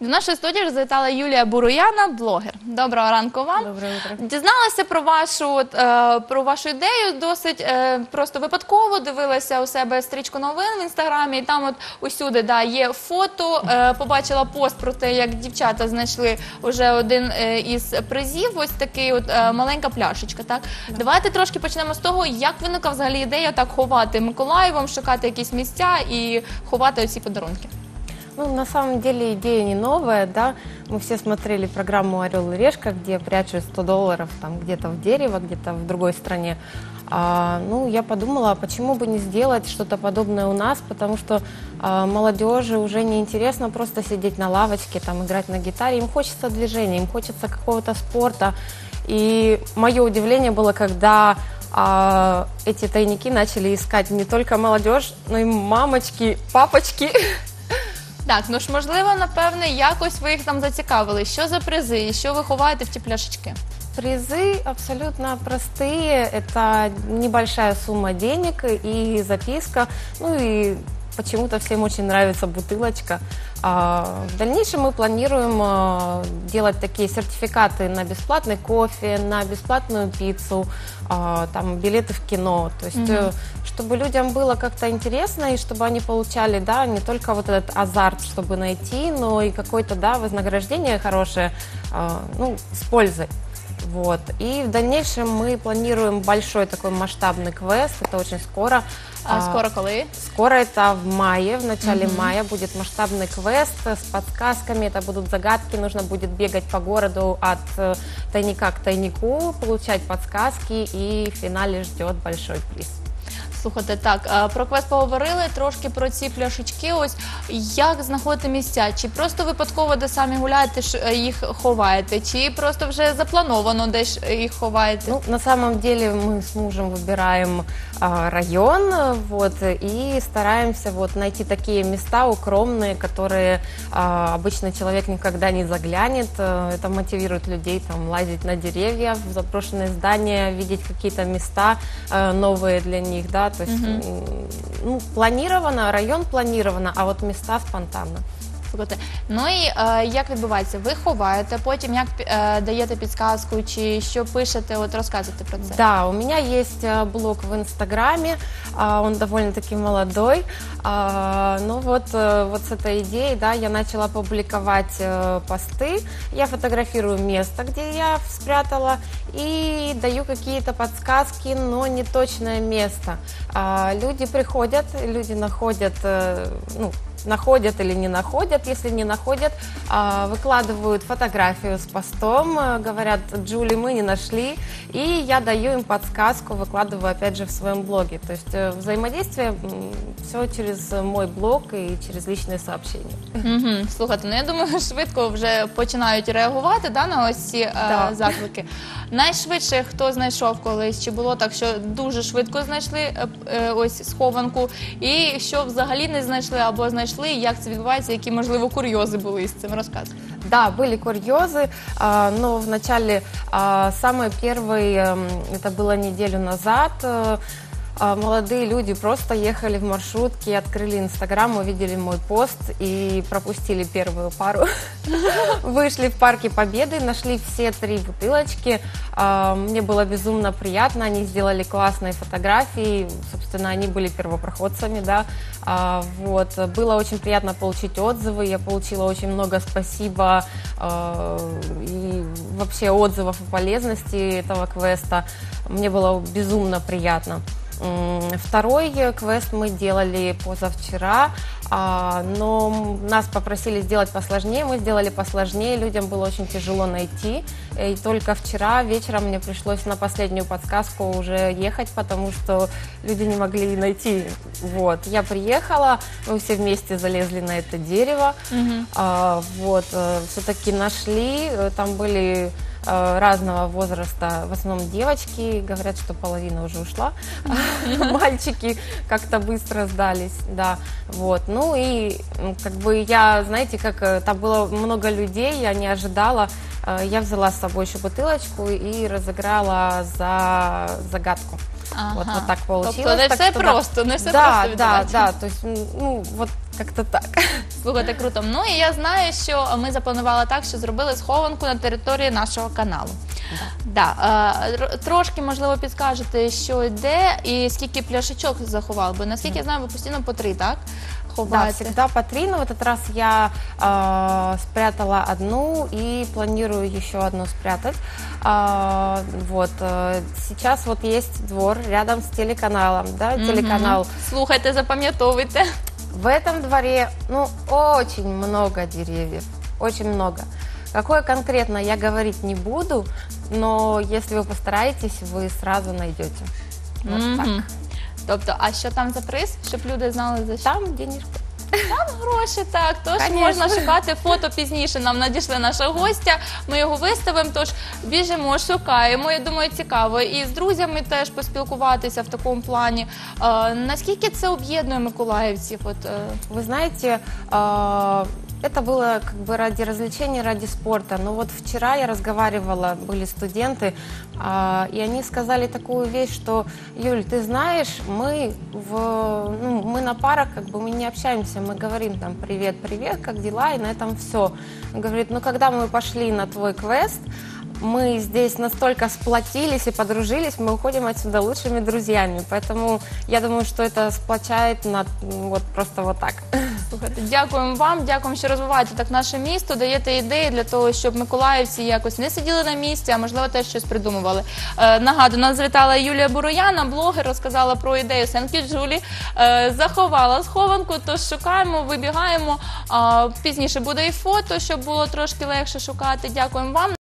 До нашої студії завітала Юлія Буруяна, блогер. Доброго ранку вам. Доброе утро. Дізналася про вашу ідею досить просто випадково. Дивилася у себе стрічку новин в інстаграмі, і там от усюди є фото. Побачила пост про те, як дівчата знайшли вже один із призів. Ось такий от маленька пляшечка. Так? Давайте трошки почнемо з того, як виникла взагалі ідея так ховати Миколаєвом, шукати якісь місця і ховати оці подарунки. Ну, на самом деле идея не новая, да. Мы все смотрели программу «Орел и решка», где прячут $100 там где-то в дерево, где-то в другой стране. Ну, я подумала, почему бы не сделать что-то подобное у нас, потому что молодежи уже не интересно просто сидеть на лавочке, там, играть на гитаре. Им хочется движения, им хочется какого-то спорта. И мое удивление было, когда эти тайники начали искать не только молодежь, но и мамочки, папочки. Так, ну ж, можливо, напевне, якось ви їх там зацікавили. Що за призи і що ви ховаєте в ті пляшечки? Призы абсолютно простые. Это небольшая сумма денег и записка. Ну и почему-то всем очень нравится бутылочка. В дальнейшем мы планируем делать такие сертификаты на бесплатный кофе, на бесплатную пиццу, там, билеты в кино. То есть, чтобы людям было как-то интересно, и чтобы они получали, да, не только вот этот азарт, чтобы найти, но и какое-то, да, вознаграждение хорошее, ну, с пользой. Вот. И в дальнейшем мы планируем большой такой масштабный квест, это очень скоро. А скоро коли? Скоро это в мае, в начале мая будет масштабный квест с подсказками, это будут загадки, нужно будет бегать по городу от тайника к тайнику, получать подсказки, и в финале ждет большой приз. Слухайте, так, про квест поговорили, трошки про ці пляшечки. Ось як знаходити місця? Чи просто випадково, де самі гуляєте, їх ховаєте? Чи просто вже заплановано, де ж їх ховаєте? Ну, на самом деле мы с мужем выбираем район, вот, и стараемся вот найти такие места укромные, которые обычный человек никогда не заглянет. Это мотивирует людей там лазить на деревья, в заброшенные здания, видеть какие-то места новые для них, да, то есть, ну, планировано, район планировано, а вот места спонтанно. Ну і як відбувається? Ви ховаєте, потім як даєте підсказку, чи що пишете, от розказуйте про це. Да, у меня есть блог в Инстаграме, он довольно-таки молодой, но вот с этой идеей, да, я начала публиковать посты, я фотографирую место, где я спрятала, и даю какие-то подсказки, но не точное место. Люди приходят, люди находят, ну, находят или не находят. Если не находят, выкладывают фотографию с постом, говорят: Джули, мы не нашли, и я даю им подсказку, выкладываю опять же в своем блоге. То есть взаимодействие все через мой блог и через личные сообщения. Слухайте, ну я думаю, швидко вже починають реагувати, да, на ось ці заклики. Найшвидше хто знайшов колись? Чи було так, що дуже швидко знайшли ось схованку, і що взагалі не знайшли або знайшли, як це відбувається, які, можливо, курйози були з цим? Розказуйте. Да, были курьезы, но в начале, самый первый, это было неделю назад, молодые люди просто ехали в маршрутке, открыли Инстаграм, увидели мой пост и пропустили первую пару. Вышли в парке Победы, нашли все 3 бутылочки. Мне было безумно приятно, они сделали классные фотографии, собственно, они были первопроходцами, да. Вот. Было очень приятно получить отзывы, я получила очень много спасибо и вообще отзывов о полезности этого квеста. Мне было безумно приятно. Второй квест мы делали позавчера, но нас попросили сделать посложнее, мы сделали посложнее, людям было очень тяжело найти, и только вчера вечером мне пришлось на последнюю подсказку уже ехать, потому что люди не могли найти. Вот. Я приехала, мы все вместе залезли на это дерево, вот, все-таки нашли, там были разного возраста, в основном девочки, говорят, что половина уже ушла, мальчики как-то быстро сдались, да, вот, ну и как бы я, знаете, как там было много людей, я не ожидала, я взяла с собой еще бутылочку и разыграла за загадку. Ага. Вот так получилось. Тобто не так все что, просто, не все да, просто да, відбувається. да, то есть, ну, вот Как-то так. Слухайте, круто. Ну і я знаю, що ми запланували так, що зробили схованку на території нашого каналу. Трошки, можливо, підскажете, що йде і скільки пляшечок заховали, бо наскільки я знаю, ви постійно по 3, так? Да, Ховаєте. всегда по 3, но в этот раз я спрятала одну и планирую еще одну спрятать. Сейчас вот есть двор рядом с телеканалом, да, телеканал. Слухайте, запам'ятовуйте. В этом дворе, очень много деревьев, очень много. Какое конкретно я говорить не буду, но если вы постараетесь, вы сразу найдете. Вот так. Тобто, а що там за приз, щоб люди знали, за що? Там денежки. Там гроші, так. Тож Конечно. можна шукати фото пізніше. Нам надійшли нашого гостя. Ми його виставимо. Тож біжимо, шукаємо. Я думаю, цікаво. І з друзями теж поспілкуватися в такому плані. Наскільки це об'єднує миколаївців? Вы знаете, это было как бы ради развлечения, ради спорта. Но вот вчера я разговаривала, были студенты, и они сказали такую вещь, что, Юль, ты знаешь, мы на парах, как бы мы не общаемся, мы говорим там привет, привет, как дела, и на этом все. Он говорит, когда мы пошли на твой квест, мы здесь настолько сплотились и подружились, мы уходим отсюда лучшими друзьями. Поэтому я думаю, что это сплочает просто вот так. Слухайте, дякуємо вам, дякуємо, що розвиваєте так наше місто, даєте ідеї для того, щоб миколаївці якось не сиділи на місці, а можливо теж щось придумували. Нагадую, нас завітала Юлія Бурояна, блогер, розказала про ідею Сенкі Джулі, заховала схованку, тож шукаємо, вибігаємо. Пізніше буде і фото, щоб було трошки легше шукати. Дякуємо вам.